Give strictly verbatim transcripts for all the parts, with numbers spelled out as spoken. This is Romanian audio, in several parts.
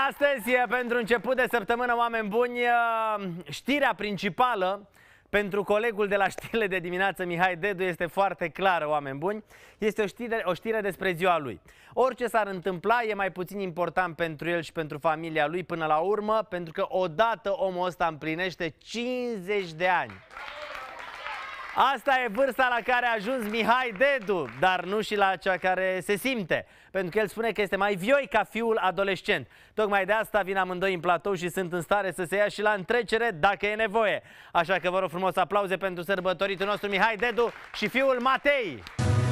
Astăzi, pentru început de săptămână, oameni buni, știrea principală pentru colegul de la știrile de dimineață, Mihai Dedu, este foarte clară, oameni buni. Este o știre, o știre despre ziua lui. Orice s-ar întâmpla, e mai puțin important pentru el și pentru familia lui până la urmă, pentru că odată omul ăsta împlinește cincizeci de ani. Asta e vârsta la care a ajuns Mihai Dedu, dar nu și la cea care se simte, pentru că el spune că este mai vioi ca fiul adolescent. Tocmai de asta vin amândoi în platou și sunt în stare să se ia și la întrecere dacă e nevoie. Așa că vă rog frumos aplauze pentru sărbătoritul nostru Mihai Dedu și fiul Matei.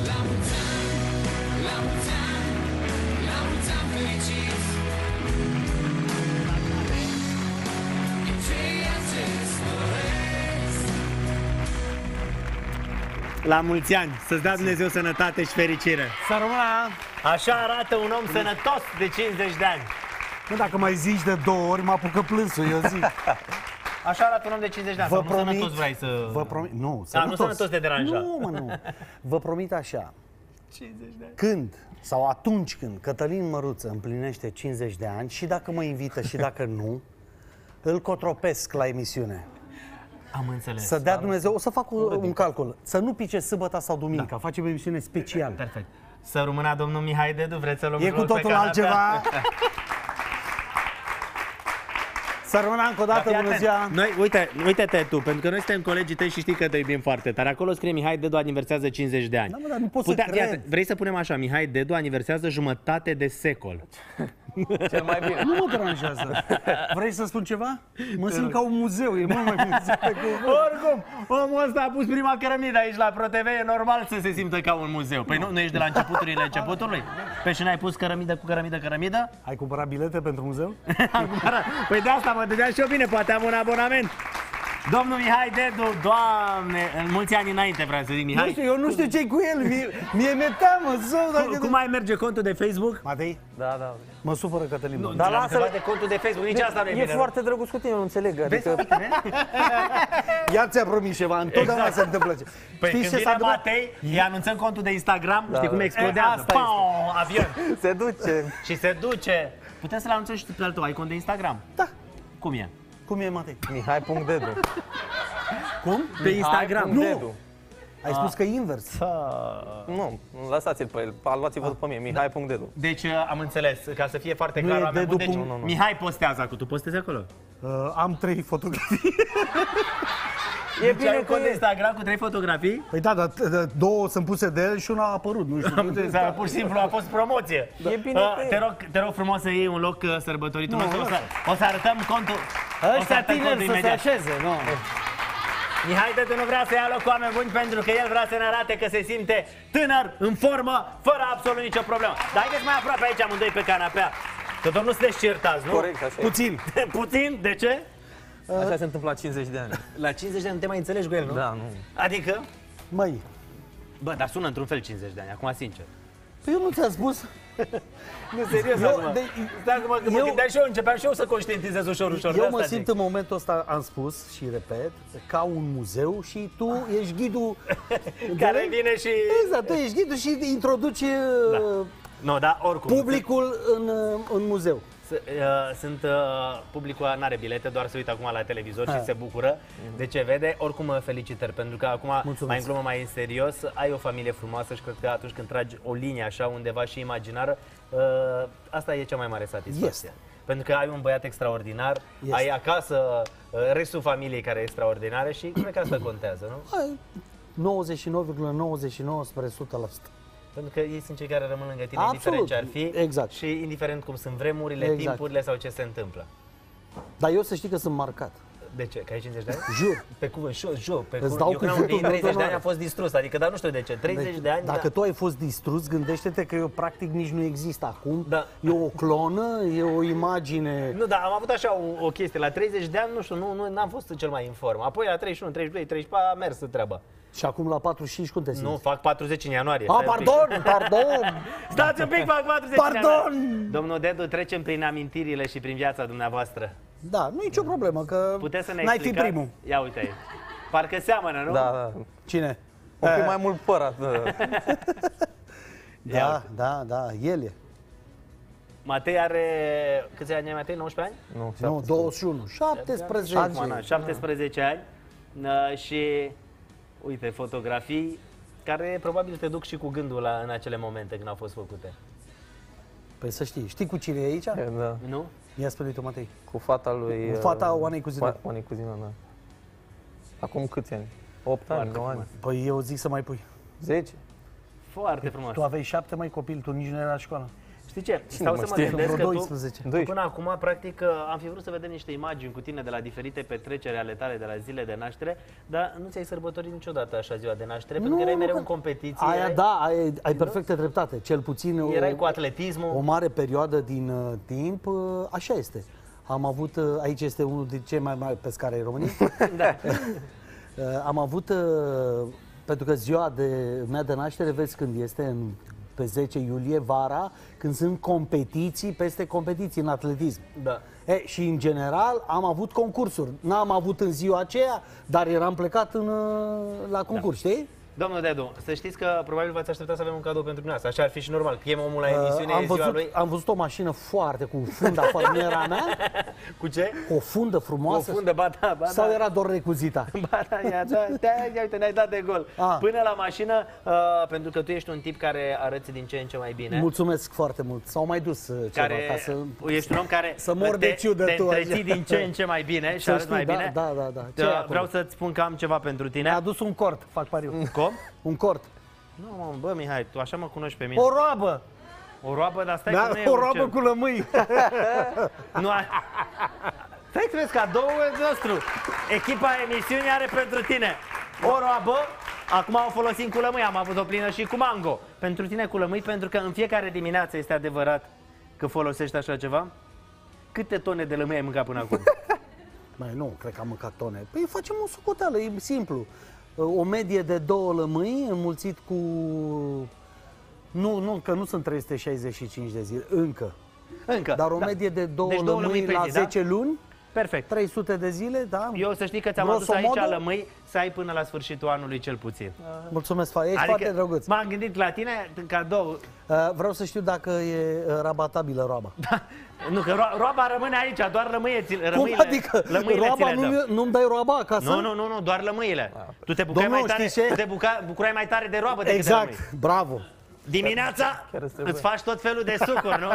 La mulți ani, să-ți dea Dumnezeu sănătate și fericire. Să rămână. Așa arată un om sănătos de cincizeci de ani. Nu, dacă mai zici de două ori, mă apucă plânsul, eu zic. Așa arată un om de cincizeci de ani. Vă Sau promit, nu sănătos vrei să... Vă promit, nu, da, nu sănătos de deranja. Nu, mă, nu. Vă promit așa. cincizeci de ani. Când, sau atunci când Cătălin Măruță împlinește cincizeci de ani, și dacă mă invită și dacă nu, îl cotropesc la emisiune. Am înțeles. Să dea Dumnezeu, o să fac un, un calcul, să nu pice sâmbătă sau duminica, da. Facem emisiune specială. Perfect. Să rămână domnul Mihai Dedu, vreți să luăm E cu totul altceva. Să rămână încă o dată, bună ziua. Noi, uite, uite-te tu, pentru că noi suntem colegii tăi și știi că te iubim foarte tare. Acolo scrie Mihai Dedu aniversează cincizeci de ani. Da, mă, dar nu pot Putea, să cred. iată, vrei să punem așa, Mihai Dedu aniversează jumătate de secol. Cel mai bine. Nu mă deranjează. Vrei să spun ceva? Mă simt ca un muzeu, e mult mai bine. Oricum, omul ăsta a pus prima cărămidă aici la ProTV, e normal să se simtă ca un muzeu. Păi nu, nu ești de la începuturile începutului? Pe și n-ai pus cărămidă cu cărămidă, cărămidă? Ai cumpărat bilete pentru muzeu? Am cumpărat. Păi de asta mă dădeam și eu bine, poate am un abonament. Domnul Mihai Dedu, Doamne, în mulți ani înainte vreau să zic, Mihai. Nu știu, eu nu știu ce-i cu el, mie, mie mi-e teamă, zău, dacă... Cum, cum mai merge contul de Facebook? Matei? Da, da. Mă supără Cătălin. Nu, Dar dar lasă-l de contul de Facebook, nici asta nu e E bine. foarte drăguț cu tine, nu înțeleg. Adică... Iar ți-a promis ceva, întotdeauna Exact. se întâmplă. Păi Știi când ce vine s-a întâmplat? Matei, îi anunțăm contul de Instagram, Da, știi cum da. explodează. E, asta Pau, avion. Se duce. Și se duce. Putem să-l anunțăm și pe al tău, ai cont de Instagram? Da. Cum e? Cum e, Matei? Mihai.dedu. Cum? Pe Instagram. Nu. Ai spus că e invers. Nu, lăsați-l pe el. Luați-vă după mine. Mihai.dedu. Deci am înțeles, ca să fie foarte Nu clar, e oameni buni, Dedu. deci Nu, nu, nu. Mihai postează acolo, tu postezi acolo? Uh, am trei fotografii. E Deci ai bine un că cont de e. Instagram cu trei fotografii? Păi da, dar t- două sunt puse de el și una a apărut, nu știu. Sau pur și simplu a fost promoție. E bine Uh, că e. te, rog, te rog frumos să iei un loc uh, sărbătoritul Nu, nostru. O să, lasă. o să arătăm contul. o să Ăștia arătăm tineri contul să se imediat. așeze, nu. Mihai Dedu nu vrea să ia loc cu oameni buni pentru că el vrea să ne arate că se simte tânăr, în formă, fără absolut nicio problemă. Dar haideți mai aproape aici amândoi pe canapea. Că doar nu sunteți certați, nu? Corect, așa e. Puțin. Puțin? De ce? Așa se întâmplă la cincizeci de ani. La cincizeci de ani nu te mai înțelegi cu el, nu? Da, nu. Adică? Măi, Bă, dar sună într-un fel cincizeci de ani, acum sincer. păi eu nu ți-am spus. Nu, serios, Eu- acum. de- Stai că mă, că mă eu- gândeam și eu, începeam și eu să conștientizez ușor, ușor. de Eu asta mă zic. simt în momentul ăsta, am spus și repet, ca un muzeu și tu ești ghidul Care vine și... Exact, tu ești ghidul și introduci Da. uh, Nu, da, oricum. publicul în, uh, în muzeu. S- uh, Sunt, uh, publicul n-are bilete, doar se uită acum la televizor și Ha. se bucură de ce vede. Oricum, uh, felicitări, pentru că acum, Mulțumesc. mai în glumă, mai în serios, ai o familie frumoasă și cred că atunci când tragi o linie așa, undeva și imaginară, uh, asta e cea mai mare satisfacție. Este. Pentru că ai un băiat extraordinar, Este. ai acasă uh, restul familiei care e extraordinară și cred că asta contează, nu? Ai nouăzeci și nouă virgulă nouăzeci și nouă spre o sută la sută. Pentru că ei sunt cei care rămân lângă tine, Absolut. indiferent ce ar fi Exact. și indiferent cum sunt vremurile, Exact. timpurile sau ce se întâmplă. Dar eu să știi că sunt marcat. De ce? Că ai cincizeci de ani? Jur. Pe cuvânt, și eu, jur, pe Îți cuvânt. dau Eu cream că cuvântul din meu de treizeci de ani onoare. a fost distrus, adică, dar nu știu de ce, treizeci de ani, Dacă da. tu ai fost distrus, gândește-te că eu practic nici nu există acum. Da. E o clonă, e o imagine. Nu, dar am avut așa o, o chestie, la treizeci de ani, nu știu, nu, nu, n-am fost cel mai în formă. Apoi la treizeci și unu, treizeci și doi, treizeci și patru a mers treaba. Și acum la patruzeci și cinci cum te simți? Nu, fac patruzeci în ianuarie. A, stai un pic. pardon, pardon! Stați un pic, fac patruzeci în Pardon! ianuarie. Domnul Dedu, trecem prin amintirile și prin viața dumneavoastră. Da, nu e nicio problemă, că Puteți să ne n-ai fi explicați? primul. Ia uite aici. Parcă seamănă, nu? Da, da. Cine? Un pic mai mult păr. Da, da, da, el e. Matei are... Câți ani ai, Matei? nouăsprezece ani? Nu, Nu, douăzeci și unu. șaptesprezece. Acum, na, șaptesprezece ani. Uh, și, uite, fotografii care probabil te duc și cu gândul la, în acele momente când au fost făcute. Păi să știi. Știi cu cine e aici? Da. Nu? Ia spune tu, Matei. Cu fata lui... Cu fata uh, Oanei Cuzina. Oanei Cuzina, da. Acum câți ani? opt ani, nouă ani? Păi eu zic să mai pui. zece? Foarte frumos. Tu aveai șapte, mai copil, tu nici nu era la școală. Știi ce? Stau mă să mă știe? gândesc că Vreo tu, doisprezece. tu până acum, practic, am fi vrut să vedem niște imagini cu tine de la diferite petreceri ale tale, de la zile de naștere, dar nu ți-ai sărbătorit niciodată așa ziua de naștere, pentru că erai mereu în competiție. Aia erai, da, ai, ai perfectă dreptate. Cel puțin o, erai cu atletismul. o mare perioadă din uh, timp, uh, așa este. Am avut, uh, aici este unul dintre cei mai mari pescari ai României. Da. Uh, am avut, uh, pentru că ziua de mea de naștere, vezi când este, în, pe zece iulie, vara, când sunt competiții peste competiții în atletism. Da. E, și în general am avut concursuri. N-am avut în ziua aceea, dar eram plecat în, uh, la concurs, da. Știi? Domnul Dedu, să știți că probabil v-ați așteptat să avem un cadou pentru dumneavoastră. Așa ar fi și normal. Chem omul la emisiune, Uh, am, e ziua văzut, lui. am văzut o mașină foarte cu fundă afară, nu era mea, Cu ce? o fundă Cu o frumoasă. fundă, ba da, ba Sau da. era doar recuzita? Ba da, ia, da, da, ia uite, ne-ai dat de gol. Ah. Până la mașină, uh, pentru că tu ești un tip care arăți din ce în ce mai bine. Mulțumesc foarte mult. S-au mai dus uh, ceva Care, ca să... ești un om care să mor de te, ciudă te tu, întreții așa. din ce în ce mai bine și Să arăți știi, mai da, bine. da, da, da. Ce e Uh, acolo? Vreau să-ți spun că am ceva pentru tine. Mi-a adus un cort, fac pariu. Cum? Un cort. Nu, mă, bă, Mihai, tu așa mă cunoști pe mine. O roabă! O roabă, dar stai Da, că nu e o orice. roabă cu lămâi. Nu a... Stai să vezi, cadoul nostru. Echipa emisiunii are pentru tine o roabă. Acum o folosim cu lămâi, am avut o plină și cu mango. Pentru tine cu lămâi, pentru că în fiecare dimineață este adevărat că folosești așa ceva. Câte tone de lămâi ai mâncat până acum? Mai nu, cred că am mâncat tone. Păi facem o socoteală, e simplu. O medie de două lămâi înmulțit cu... Nu, nu, că nu sunt trei sute șaizeci și cinci de zile, încă. Încă. Dar o da. medie de două, Deci două lămâi, lămâi pe la zi, da? zece luni, Perfect. trei sute de zile, da? Eu să știi că ți-am adus Grosomodă? aici lămâi să ai până la sfârșitul anului cel puțin. Mulțumesc, fa- ești foarte drăguț. m-am gândit la tine, în cadou. Uh, vreau să știu dacă e uh, rabatabilă roaba. Nu, că ro- roaba rămâne aici, doar lămâiețile. Cum adică? Lămâile ți Roaba le dăm. nu, nu-mi dai roaba acasă? Nu, nu, nu, nu, doar lămâile. Tu te bucai Domnul, mai tare, știi ce? tu te buca, bucurai mai tare de roabă decât de lămâi. Exact, bravo. Dimineața Chiar îți trebuie. îți faci tot felul de sucuri, nu?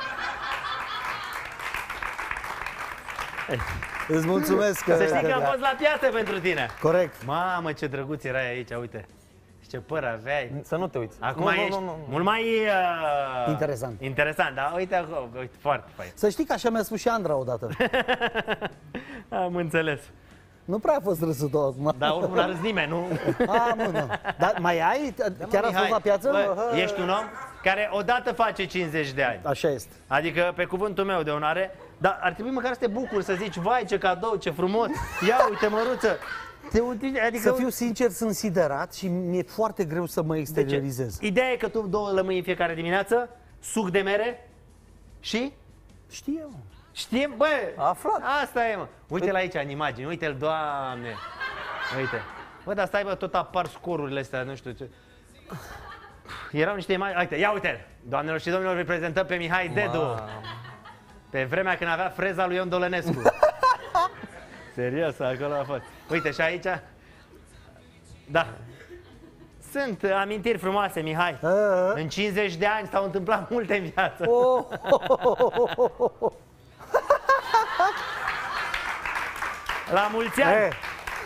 Îți mulțumesc. Că, Să știi că am fost la piață pentru tine. Corect. Mamă, ce drăguț erai aici, uite. Și ce păr aveai. Să nu te uiți. Acum nu, ești nu, nu, nu. mult mai... Uh, Interesant. Interesant, da? Uite acolo, uite, foarte fain. Să știi că așa mi-a spus și Andra odată. Am înțeles. Nu prea a fost râsul tău acum. Dar oricum n-a râs nimeni, nu? A, mă, nu. Dar mai ai? Chiar ați fost la piață? Bă, ești un om care odată face cincizeci de ani. Așa este. Adică, pe cuvântul meu de onoare, dar ar trebui măcar să te bucuri, să zici, vai, ce cadou, ce frumos, ia uite, măruță. Te uite, adică... Să fiu sincer, sunt siderat și mi-e foarte greu să mă De ce? exteriorizez. Ideea e că tu două lămâi în fiecare dimineață, suc de mere și... Știu. Știm, bă, Aflat. asta e, mă. Uite-l aici în imagini, uite-l, Doamne. Uite. Bă, dar stai, bă, tot apar scorurile astea, nu știu ce. Erau niște imagini, uite, ia uite, doamnelor și domnilor, îl prezentăm pe Mihai Dedu. Wow. Pe vremea când avea freza lui Ion Dolănescu. Serios, acolo a fost. Uite, și aici... Da. Sunt amintiri frumoase, Mihai. A, a. În cincizeci de ani s-au întâmplat multe în viață. Oh, oh, oh, oh, oh, oh. La mulți ani! Eh,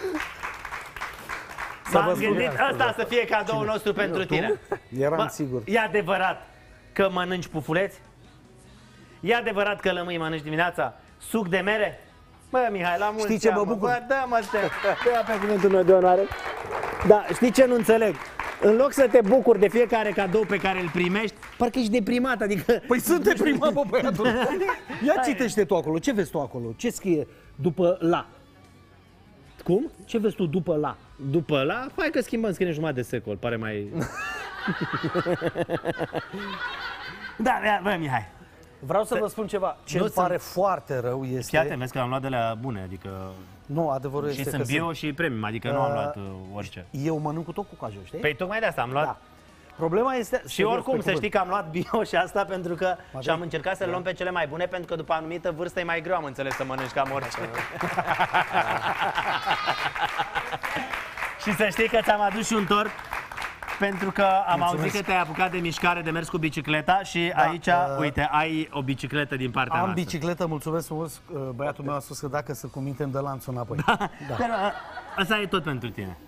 Să vă M-am spun- gândit ăsta să fie cadoul nostru pentru tine. Eram Bă, sigur. E adevărat că mănânci pufuleți? E adevărat că lămâi mănânci dimineața? Suc de mere? Bă, Mihai, la mulți Știi ce ani, mă mă. bucur? Bă, dă-mă te ia pe cuvântul meu de onoare. Da, știi ce nu înțeleg? În loc să te bucuri de fiecare cadou pe care îl primești, parcă ești deprimat, adică... Păi sunt deprimat, bă, băiatul. Ia citește tu acolo. Ce vezi tu acolo? Ce scrie după la? Cum? Ce vezi tu după la? După la, hai că schimbăm, scrie jumătate de secol, pare mai... Da, ia, bă, Mihai. Vreau să vă spun ceva. Ce Nu îmi sunt- pare foarte rău este... Fii atent, vezi că am luat de la bune, adică... Nu, adevărul Și este sunt că bio și premium, adică nu am Uh, luat uh, orice. Eu mănânc cu tot cu cajou, știi? Păi tocmai de asta am luat. Da. Problema este... Și oricum, să știi că am luat bio și asta pentru că și am încercat să le luăm pe cele mai bune, pentru că după anumită vârstă e mai greu, am înțeles, să mănânci cam orice. Și să știi că ți-am adus și un tort, pentru că am Mulțumesc. auzit că te-ai apucat de mișcare, de mers cu bicicleta și da, aici, uh, uite, ai o bicicletă din partea Am noastră. bicicletă, mulțumesc frumos. Băiatul meu a spus că dacă să cuminte îmi dă lanțul înapoi. Da. Da. Asta e tot pentru tine.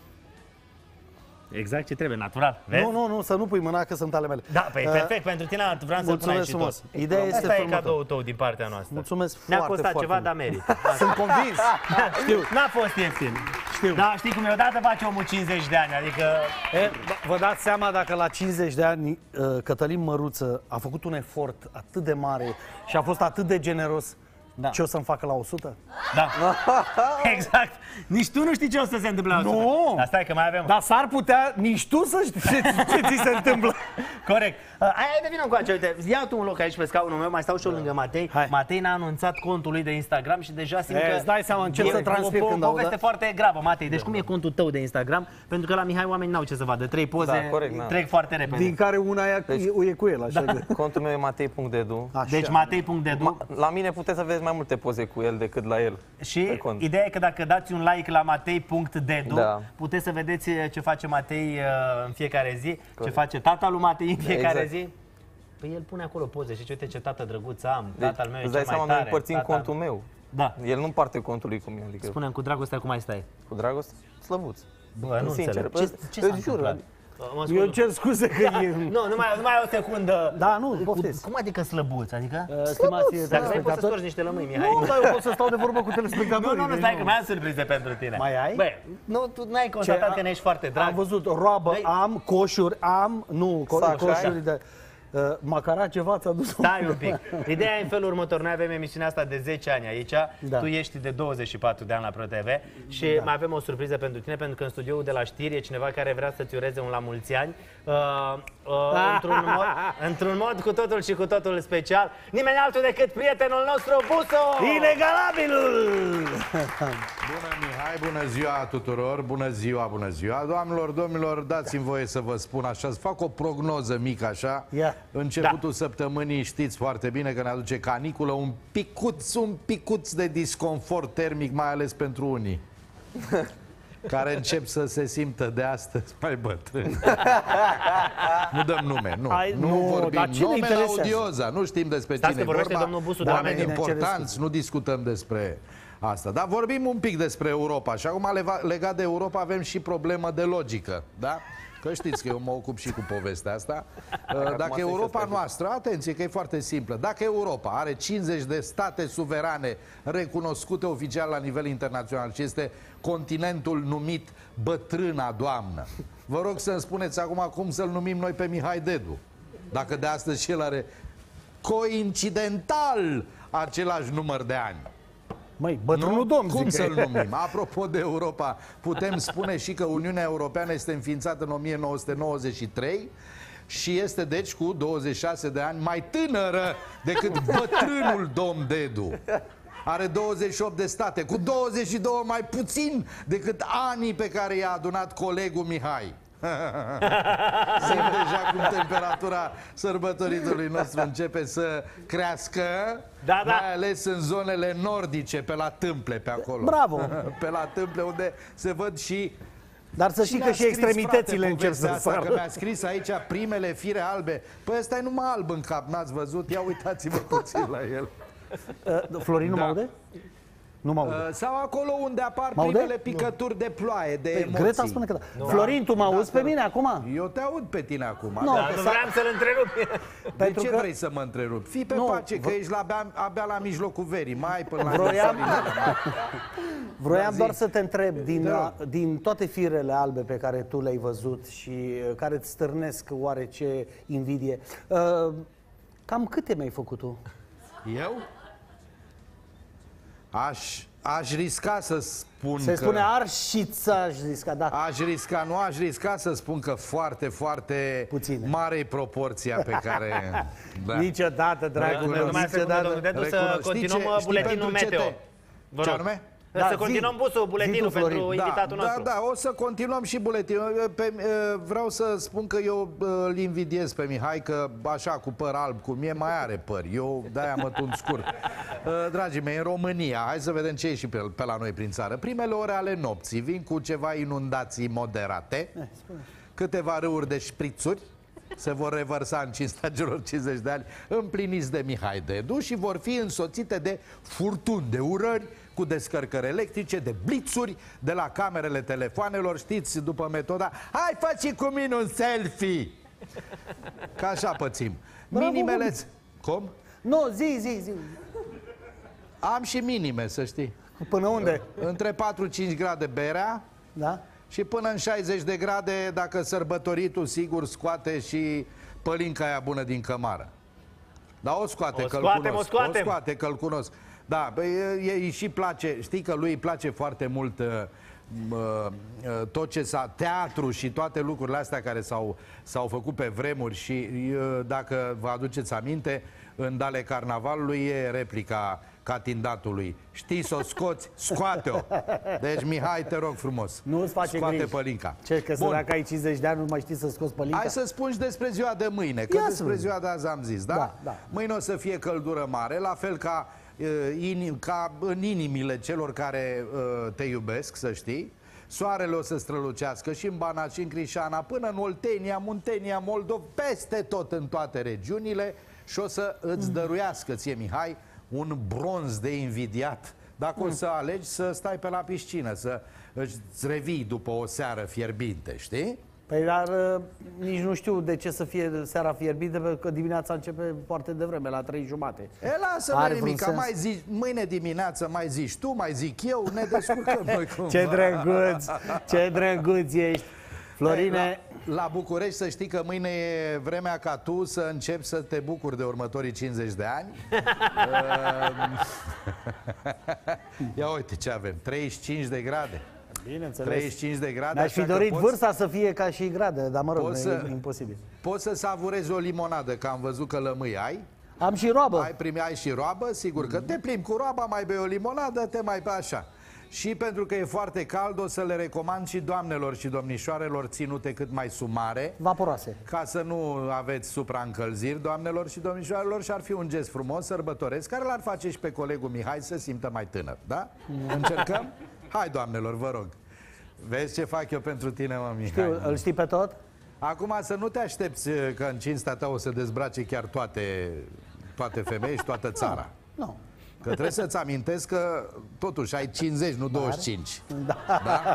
Exact ce trebuie, natural. Vezi? Nu, nu, nu, să nu pui mâna, că sunt ale mele. Da, păi Uh, perfect, pentru tine vreau să-l pun aici și frumos. tot. Ideea este Asta e următoarea. cadoul tău din partea noastră. Mulțumesc Ne-a foarte, costat foarte ceva, mult. dar merită. Sunt convins. Știu. N-a fost ieftin. Știu. Da, știi cum e, odată face omul cincizeci de ani, adică... E, vă dați seama dacă la cincizeci de ani uh, Cătălin Măruță a făcut un efort atât de mare și a fost atât de generos, Da. ce o să-mi facă la o sută? Da. Exact. Nici tu nu știi ce o să se întâmple la Nu. o sută. Dar stai că mai avem... Dar s-ar putea nici tu să știi ce, ce ți se întâmplă. Corect. Uh, Hai de vină încoace, uite, ia tu un loc aici pe scaunul meu, mai stau și eu lângă Matei. Hai. Matei ne-a anunțat contul lui de Instagram și deja simt E, că... îți dai seama, încep e să transpir o, o, când o aud, poveste da? foarte gravă, Matei. Deci cum e contul tău de Instagram? Pentru că la Mihai oamenii n-au ce să vadă. Trei poze, Da, corect, da. trec foarte repede. Din care una e, e cu el, așa. Da. Contul meu e matei punct dedu. Așa. Deci matei punct dedu. La mine puteți să vedeți mai multe poze cu el decât la el. Și pe cont. ideea e că dacă dați un like la matei punct dedu, Da. puteți să vedeți ce face Matei uh, în fiecare zi, ce face tata lui Matei în fiecare Exact. zi. Păi el pune acolo poze și uite ce tată drăguț am, Deci, tata al meu e îți cel dai mai seama, tare. noi împărțim tata... contul meu. Da. El nu împarte contul lui cu mine, adică Spune-mi cu dragostea cum ai stai. cu dragoste, slăbuț. Bă, nu Sincer, înțeleg. bă, Ce, ce s-a îți jur, întâmplat? adică- Mă Eu scuz. cer scuze că Da. e... Nu, nu mai, nu mai ai o secundă. Da, nu, Cu- poftiți. Cum adică slăbuț? Adică? Uh, Stimați Dacă vrei poți să telespectatori, storci niște lămâi, Mihai. nu, dar eu pot să stau de vorbă cu Nu, telespectatorii. nu, nu, deci stai că mai am surprize pentru tine. Mai ai? Băi, nu, tu n-ai constatat că ne ești foarte drag. Am văzut roabă, Băi. am, coșuri, am, nu, co- Sac, coșuri ai? de... Uh, macara ceva ți-a dus? Stai un pic. Ideea e în felul următor. Noi avem emisiunea asta de zece ani aici. Da. Tu ești de douăzeci și patru de ani la ProTV și Da. mai avem o surpriză pentru tine, pentru că în studioul de la știri e cineva care vrea să-ți ureze un la mulți ani. Uh, uh, într-un, mod, într-un mod cu totul și cu totul special. Nimeni altul decât prietenul nostru, Buso! Inegalabilul! Bună Mihai, bună ziua tuturor, bună ziua, bună ziua. Doamnelor, domnilor, dați-mi voie să vă spun așa, să fac o prognoză mică așa. Ia. Începutul săptămânii știți foarte bine că ne aduce caniculă, un picuț, un picuț de disconfort termic, mai ales pentru unii. Care încep să se simtă de astăzi mai bătrâni. Nu dăm nume, nu. Ai- nu, nu, vorbim dar cine nume la interesează? audioza, nu știm despre Stați cine că e vorbește vorba. domnul Busu, da, Oameni bine, cer importanți, nu discutăm despre asta. Dar vorbim un pic despre Europa și acum leva- legat de Europa avem și problemă de logică, da? Că știți că eu mă ocup și cu povestea asta. Dacă să-i Europa fie noastră, atenție că e foarte simplă, dacă Europa are cincizeci de state suverane recunoscute oficial la nivel internațional și este continentul numit Bătrâna Doamnă, vă rog să-mi spuneți acum cum să-l numim noi pe Mihai Dedu. Dacă de astăzi și el are coincidental același număr de ani. Măi, bătrânul Nu? domn, Cum zic să-l că e. numim? Apropo de Europa, putem spune și că Uniunea Europeană este înființată în o mie nouă sute nouăzeci și trei și este deci cu douăzeci și șase de ani mai tânără decât bătrânul domn Dedu. Are douăzeci și opt de state, cu douăzeci și doi mai puțin decât anii pe care i-a adunat colegul Mihai. Simt deja cum temperatura sărbătoritului nostru începe să crească, Da, da. mai ales în zonele nordice, pe la Tâmple, pe acolo. Bravo. Pe la Tâmple, unde se văd și... Dar să știi Cine că a și scris, extremitățile frate, încep să povestea asta? Că sară. mi-a scris aici primele fire albe. Păi ăsta e numai alb în cap, n-ați văzut? Ia uitați-vă puțin la el. Uh, Florin nu Da. mă aude? Nu mă aude. Uh, Sau acolo unde apar Mă aude? primele picături de ploaie, de Păi, emoții. Greta spune că da. Florin, tu mă auzi pe mine acum? Eu te aud pe tine acum. Nu, Da. Dar nu vreau să-l întrerup. De pentru ce că- vrei să mă întrerup? Fii pe Nu, pace, că vă- ești la abia, abia la mijlocul verii. Mai până la Vroiam- Ierusalim. Vroiam Da, doar zi. să te întreb, din, Te rog. din toate firele albe pe care tu le-ai văzut și uh, care îți stârnesc oarece invidie, uh, cam câte mi-ai făcut tu? Eu? Aș, aș risca să spun Se că... spune arșiță, aș risca, da. Aș risca, nu aș risca să spun că foarte, foarte Puține. mare e proporția pe care... Da. Niciodată, dragul Recunosc. meu, Nu mai secundă, domnul niciodată. Dedu, să Recunosc. Știi continuăm ce- știi buletinul pentru ce meteo. te- Vă Ce rog. anume? Da, să continuăm busul, buletinul zi tu, pentru Florin. invitatul da, nostru. Da, da, o să continuăm și buletinul. Pe, vreau să spun că eu îl invidiez pe Mihai, că așa cu păr alb cum e, mai are păr. Eu de-aia mă tund scurt. Dragii mei, în România, hai să vedem ce e și pe, pe la noi prin țară. Primele ore ale nopții vin cu ceva inundații moderate, câteva râuri de șprițuri se vor revărsa în cinstea celor cincizeci de ani împliniți de Mihai Dedu și vor fi însoțite de furtuni, de urări, cu descărcări electrice, de blițuri de la camerele telefoanelor, știți, după metoda hai faci cu mine un selfie! Ca așa pățim. Minimele... Cum? Nu, zi, zi, zi. Am și minime, să știi. Până unde? Între patru-cinci grade berea, Da? și până în șaizeci de grade, dacă sărbătoritul sigur scoate și pălinca aia bună din cămară. Da, o scoate, O că-l scoatem, cunosc. o scoatem. O scoate, că-l cunosc. Da, ei și place, știi că lui îi place foarte mult uh, uh, tot ce s-a, teatru și toate lucrurile astea care s-au s-au făcut pe vremuri și uh, dacă vă aduceți aminte, în Dale Carnavalului e replica catindatului. Știi să o scoți? Scoate-o! Deci, Mihai, te rog frumos, Nu îți face scoate griji. pălinca. Ce, că Bun. dacă ai cincizeci de ani nu mai știi să scoți pălinca? Hai să spun și despre ziua de mâine, că Ia despre să ziua de azi am zis, da? Da, da. Mâine o să fie căldură mare, la fel ca, uh, inim, ca în inimile celor care uh, te iubesc, să știi. Soarele o să strălucească și în Banat și în Crișana, până în Oltenia, Muntenia, Moldova, peste tot în toate regiunile și o să îți dăruiască ție, Mihai, un bronz de invidiat. Dacă o să alegi să stai pe la piscină, să îți revii după o seară fierbinte, știi? Păi dar uh, nici nu știu de ce să fie seara fierbită, pentru că dimineața începe foarte devreme, la trei jumate. E, lasă-mă Are nimica, vreun mai zi, mâine dimineață mai zici tu, mai zic eu, ne descurcăm noi cumva. Ce drăguț, ce drăguț ești. Florine, La, la București să știi că mâine e vremea ca tu să începi să te bucuri de următorii cincizeci de ani. Ia uite ce avem, treizeci și cinci de grade. bineînțeles. treizeci și cinci de grade. Mi-aș fi așa că dorit poți- vârsta să fie ca și grade, dar mă rog, Poți e să- imposibil. Poți să savurezi o limonadă, că am văzut că lămâi ai. Am și roabă. Ai primi, ai și roabă, sigur că te plimbi cu roaba, mai bei o limonadă, te mai pe așa. Și pentru că e foarte cald, o să le recomand și doamnelor și domnișoarelor ținute cât mai sumare, Vaporoase. ca să nu aveți supraîncălziri, doamnelor și domnișoarelor, și ar fi un gest frumos, sărbătoresc, care l-ar face și pe colegul Mihai să simtă mai tânăr, da? Încercăm? Hai, doamnelor, vă rog. Vezi ce fac eu pentru tine, mă, Mihai? Știu, îl știi pe tot? Acum să nu te aștepți că în cinstea ta o să dezbrace chiar toate, toate femei și toată țara. Nu. Că trebuie să-ți amintesc că totuși ai cincizeci, nu douăzeci și cinci. Da. Da?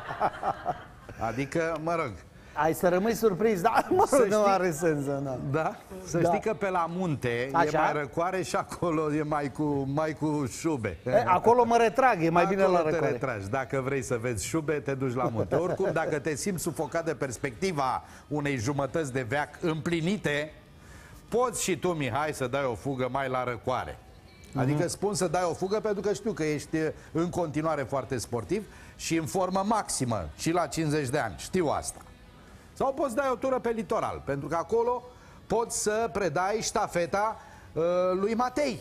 Adică, mă rog, Ai să rămâi surprins, dar mă Să rog, nu știi- are sens, da. da? Să Da. știi că pe la munte Așa? e mai răcoare și acolo e mai cu, mai cu șube. E, acolo mă retrag, e mai bine Acolo la te răcoare. retragi. Dacă vrei să vezi șube, te duci la munte. Oricum, dacă te simți sufocat de perspectiva unei jumătăți de veac împlinite, poți și tu, Mihai, să dai o fugă mai la răcoare. Adică spun să dai o fugă pentru că știu că ești în continuare foarte sportiv și în formă maximă și la cincizeci de ani. Știu asta. Sau poți dai o tură pe litoral, pentru că acolo poți să predai ștafeta uh, lui Matei.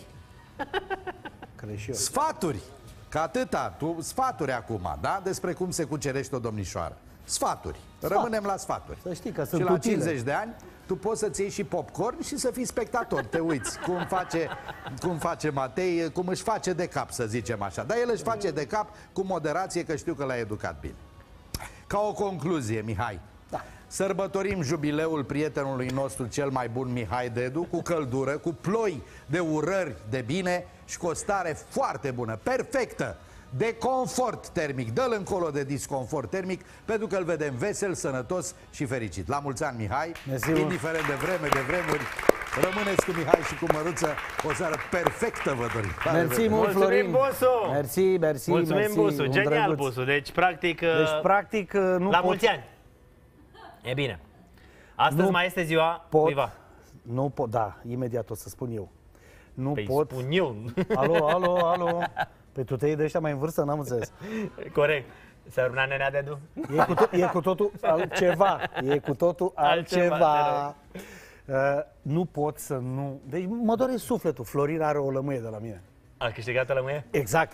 Creștiu. Sfaturi, că atâta, tu sfaturi acum, da? Despre cum se cucerește o domnișoară. Sfaturi, rămânem la sfaturi. Să știi că Și sunt la utile. cincizeci de ani tu poți să-ți iei și popcorn și să fii spectator, te uiți cum face, cum face Matei, cum își face de cap, să zicem așa. Dar el își face de cap cu moderație, că știu că l-a educat bine. Ca o concluzie, Mihai, Da. sărbătorim jubileul prietenului nostru cel mai bun, Mihai Dedu, cu căldură, cu ploi de urări de bine și cu o stare foarte bună, perfectă, de confort termic. Dă-l încolo de disconfort termic, pentru că îl vedem vesel, sănătos și fericit. La mulți ani, Mihai, Mersi mult. indiferent de vreme, de vremuri, rămâneți cu Mihai și cu Măruță, o seară perfectă vă dorim. La Mersi revedere. mult, Mulțumim, Florin. Busu! Mersi, mersi, Mulțumim, mersi. Busu, un genial, drăguț. Busu. Deci, practic, Deci, practic, nu la pot, mulți ani. E bine. Astăzi Nu mai este ziua pot, cuiva. nu pot, da, imediat o să spun eu. Nu Păi pot. spun eu. Alo, alo, alo. Păi tu te iei de ăștia mai în vârstă, n-am înțeles. Corect. S-a urmat nenea Dedu? E cu, to- e cu totul altceva. E cu totul Altceva, altceva. Uh, nu pot să nu... Deci mă doare sufletul. Florin are o lămâie de la mine. A câștigat o lămâie? Exact.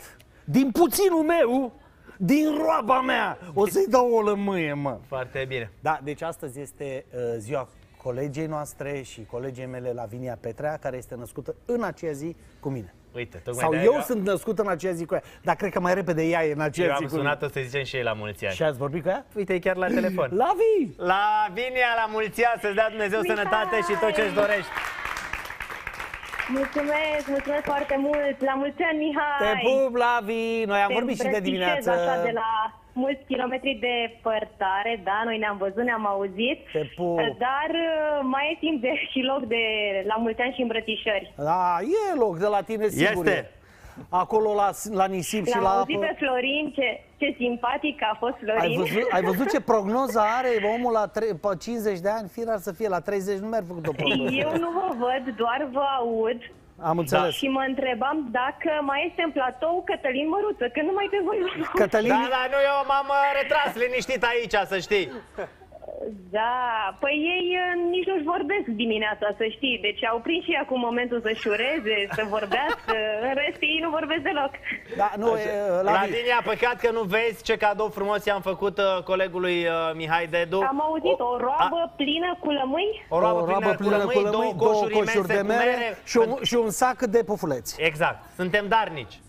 din puținul meu, din roaba mea, o să-i dau o lămâie, mă. Foarte bine. Da, deci astăzi este uh, ziua colegei noastre și colegei mele, Lavinia Petrea, care este născută în aceea zi cu mine. Uite, tocmai Sau de-aia eu sunt născut în aceea zi cu ea, dar cred că mai repede ea e în Eu aceea am zi cu mine. sunat-o să zicem și ei la mulți ani. Și ați vorbit cu ea? Uite, e chiar la telefon. Lavi! Lavinia, la mulți ani, să-ți dea Dumnezeu Mihai! sănătate și tot ce-ți dorești. Mulțumesc, mulțumesc foarte mult. La mulți ani, Mihai. Te pup, Lavi! Noi am Te vorbit și de îmbrățișez dimineață. așa de la mulți kilometri depărtare, da, noi ne-am văzut, ne-am auzit. Te pup. Dar uh, mai e timp de, și loc de la mulți ani și îmbrățișări. Da, e loc de la tine, sigur. Este. E. Acolo la, la nisip și L-am la auzit apă. pe Florin, ce, ce simpatic a fost Florin. Ai văzut, ai văzut ce prognoză are omul la tre- pe cincizeci de ani? Firar să fie, la treizeci nu mi-ar făcut o prognoză. Eu nu vă văd, doar vă aud. Am înțeles. Și mă întrebam dacă mai este în platou Cătălin Măruță, că nu mai te voi lua. Cătălin, Da, da, nu, eu m-am uh, retras liniștit aici, să știi. Da, păi ei uh, nici nu-și vorbesc dimineața, să știi. Deci au prins și acum momentul să șureze, să vorbească. În rest, ei nu vorbesc deloc. da, nu, e, Lavi, Lavinia, păcat că nu vezi ce cadou frumos i-am făcut uh, colegului uh, Mihai Dedu. Am auzit o roabă a, plină cu lămâi. o roabă, plină, cu lămâi, două coșuri, imense de cu mere, mere. și, un, și un sac de pufuleți. Exact, suntem darnici.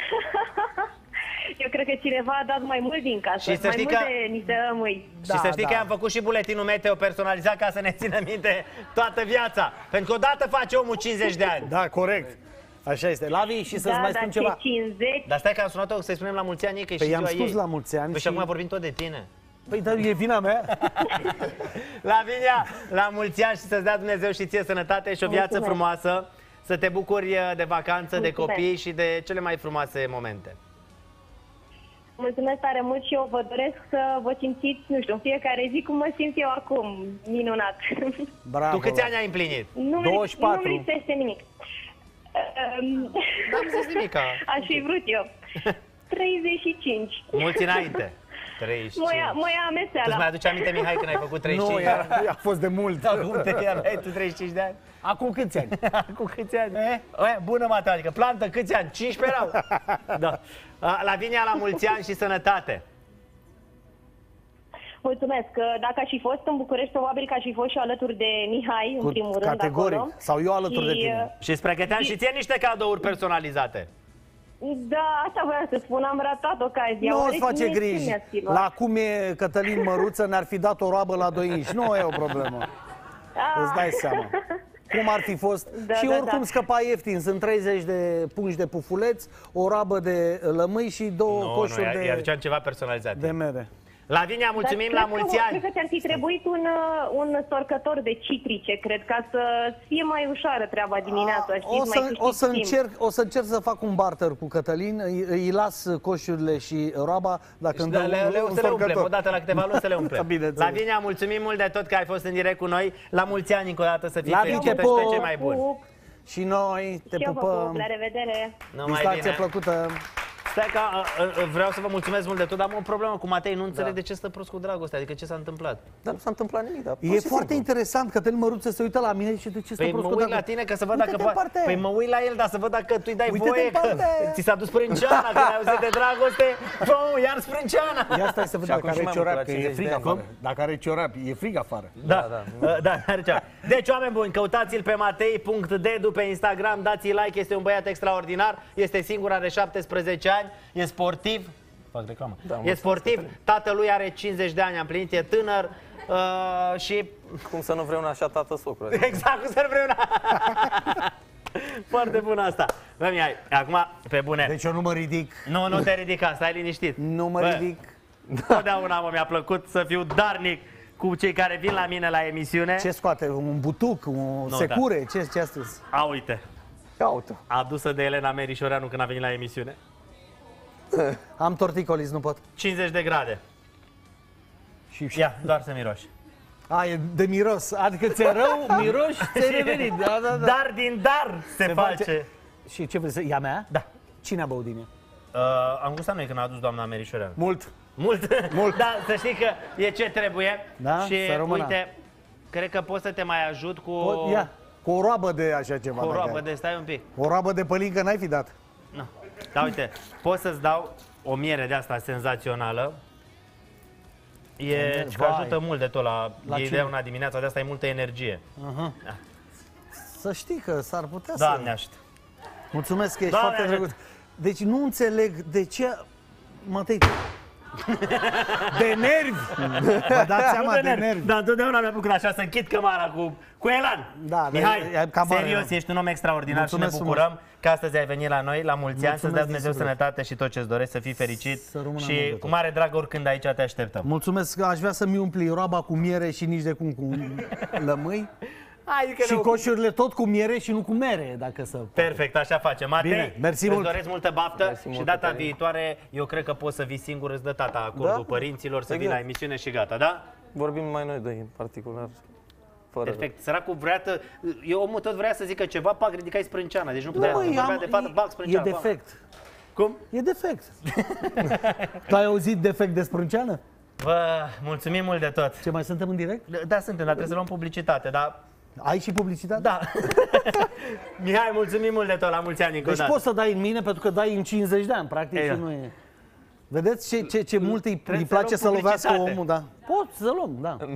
Eu cred că cineva a dat mai mult din casă, Și să mai știi multe că- niște lămâi. Și Da, să știi da. că am făcut și buletinul meteo personalizat ca să ne țină minte toată viața. Pentru că odată face omul cincizeci de ani. Da, corect. Așa este. Lavi, și să-ți Da, mai dar spun ce ceva. cincizeci. Dar stai că am sunat-o să-i spunem la mulți ani ei, că e Păi și i-am ziua spus ei. la mulți ani Păi și și- acum vorbim tot de tine. Păi, dar e vina mea? Lavinia, la mulți ani și să-ți dea Dumnezeu și ție sănătate și o viață Mulțumesc. frumoasă. Să te bucuri de vacanță, de Mulțumesc. copii și de cele mai frumoase momente. Mulțumesc tare mult și eu vă doresc să vă simțiți, nu știu, în fiecare zi cum mă simt eu acum. Minunat. Bravo. Tu câți ani ai împlinit? Nu douăzeci și patru. Nu lipsește nimic. Um, N-am zis nimica. Aș fi vrut eu. treizeci și cinci. Mulți înainte. treizeci și cinci. Mă ia, mă ia Tu îți amețeala. mai aduci aminte, Mihai, când ai făcut treizeci și Nu, cinci de ani? a, a fost de mult. Acum te aveai tu treizeci și cinci de ani? Acum câți ani? Cu câți ani? E? E, bună matematică. Plantă, câți ani? cincisprezece erau. Da. A, Lavinia, la mulți ani și sănătate. Mulțumesc. Dacă aș fi fost în București, probabil că aș fi fost și eu alături de Mihai, în primul rând, Categoric. acolo. Sau eu alături Și, de tine. Și îți pregăteam și ție niște cadouri personalizate. Da, asta voiam să spun, am ratat ocazia. Nu Oare îți face cine- cine griji. mi-ați fi luat? La cum e Cătălin Măruță, ne-ar fi dat o roabă la doi inși. Nu e o problemă. Ah. Îți dai seama. Cum ar fi fost? Da, și da, oricum da. scăpa ieftin. Sunt treizeci de pungi de pufuleți, o rabă de lămâi și două Nu, coșuri nu, i-a- i-a de, aduceam ceva personalizat. de mere. Lavinia, Dar mulțumim, cred la că- mulți ani. Cred că ți-ar fi trebuit un, uh, un sorcător de citrice, cred, ca să fie mai ușoară treaba dimineața, știți, O mai să, câștigi o, să timp. încerc, o să încerc să fac un barter cu Cătălin, îi, îi las coșurile și roaba dacă îmi dă Da, le, un, le, un să le umplem, sorcător. odată la câteva luni să le umplem. Bineînțeles. Lavinia, mulțumim mult de tot că ai fost în direct cu noi. La mulți ani încă o dată să fii Lavi, fericită te și pe pup. cei mai buni. Pup. Și noi te Și eu vă pupăm. pup, la revedere! Numai Distracție bine. plăcută. Stai că uh, uh, vreau să vă mulțumesc mult de tot, dar am o problemă cu Matei, nu înțeleg de ce stă prost cu dragostea, adică ce s-a întâmplat. Dar nu s-a întâmplat nimic. Dar pur E și foarte simplu. interesant că Cătălin Măruță se uită la mine și de ce stă Păi prost mă cu uit la dragoste? tine ca să văd Uite-te dacă în poate. partea aia. Păi mă uit la el, dar să văd dacă tu îi dai Uite-te voie, în că partea aia. ți s-a dus sprânceana, când ai auzit de dragoste, bă, iar sprânceana. Ia stai să văd Și dacă acum și are mai mult, ciorap, la că e cincizeci frig de ani. afară. Dacă are ciorap, e frig afară. Da, Da, da, da, are ceva. Deci, oameni buni, căutați-l pe matei punct dedu pe Instagram, dați-i like, este un băiat extraordinar, este singur, are șaptesprezece ani, e sportiv, fac reclamă, Da, e mulțumesc, sportiv, tatălui are cincizeci de ani, a împlinit, e tânăr uh, și Cum să nu vrei un așa tată socru? exact cum să vreau. Foarte bun asta. Bă, Mihai, acum, pe bune. Deci eu nu mă ridic, Nu, nu te ridica, stai liniștit. nu mă Bă, ridic. Totdeauna mă mi-a plăcut să fiu darnic cu cei care vin la mine la emisiune. Ce scoate? Un butuc, un Nu, secure? Ce, ce a spus? A, uite, Caută. adusă de Elena Merișoreanu când a venit la emisiune. Am torticolis, nu pot. cincizeci de grade. Și, Ia, doar să miroși. A, e de miros. Adică ți-e rău, miroși, ți-ai revenit. Da, da, da. Dar din dar se, Se face. face. Și ce vrei să... E a mea? Da. Cine a băut din ea? Uh, am gustat noi când a adus doamna Merișoreanu. Mult. Mult? Mult. Da, să știi că e ce trebuie. Da? Și Să rămână. uite, cred că pot să te mai ajut cu, O, ia, cu o roabă de așa ceva. cu o dacă roabă ai. de, stai un pic. O roabă de pălincă n-ai fi dat. Nu. Da, uite, pot să-ți dau o miere de asta senzațională. E că ajută mult de tot la, La ei ce? de una dimineața, de asta e multă energie. Aha. Să știi că s-ar putea Doamne să... ajută. Mulțumesc că ești Doamne foarte ajută. drăguț. Deci nu înțeleg de ce... Matei, de nervi! Vă dați seama, de nervi. Dar întotdeauna mi-a plăcut așa să închid cămara cu, cu elan. Da, Mihai, dar e- e cam serios, mare, ești un om extraordinar. Mulțumesc și ne bucurăm frumos. că astăzi ai venit la noi, la mulți ani, să-ți dea Mulțumesc Dumnezeu din suflet. sănătate și tot ce-ți dorești, să fii fericit. Să rămână mult Și de cu tot. mare drag oricând aici te așteptăm. Mulțumesc, că aș vrea să-mi umpli roaba cu miere și nici de cum cu lămâi. Hai, că Și nu- coșurile tot cu miere și nu cu mere, dacă să... Perfect, așa facem. Matei, Bine, mersi îți mult. doresc multă baftă Mersi și mult, data Cătălin. viitoare eu cred că poți să vii singur, îți dă tata acordul Da? părinților, să vii Exact. la emisiune și gata, da? Vorbim mai noi doi în particular. Fără Perfect. Săracul vrea să... Eu omul tot vrea să zică ceva, pac, ridicai sprânceana. Deci nu putea Nu, să măi, vorbea am, de fată, bac, e, e sprânceana. pac. defect. Cum? E defect. Tu ai auzit defect de sprânceană? Vă mulțumim mult de tot. Ce, mai suntem în direct? Da, suntem, dar trebuie să luăm publicitate, dar... Ai și publicitate? Da. Mihai, mulțumim mult de tot, la mulți ani încă o Deci dată. poți să dai în mine pentru că dai în cincizeci de ani, practic, Ei, și da. nu e... Vedeți ce, ce, ce mult îi, Trebuie îi să place luăm să lovească publicitate. omul, da? Poți să luăm, da.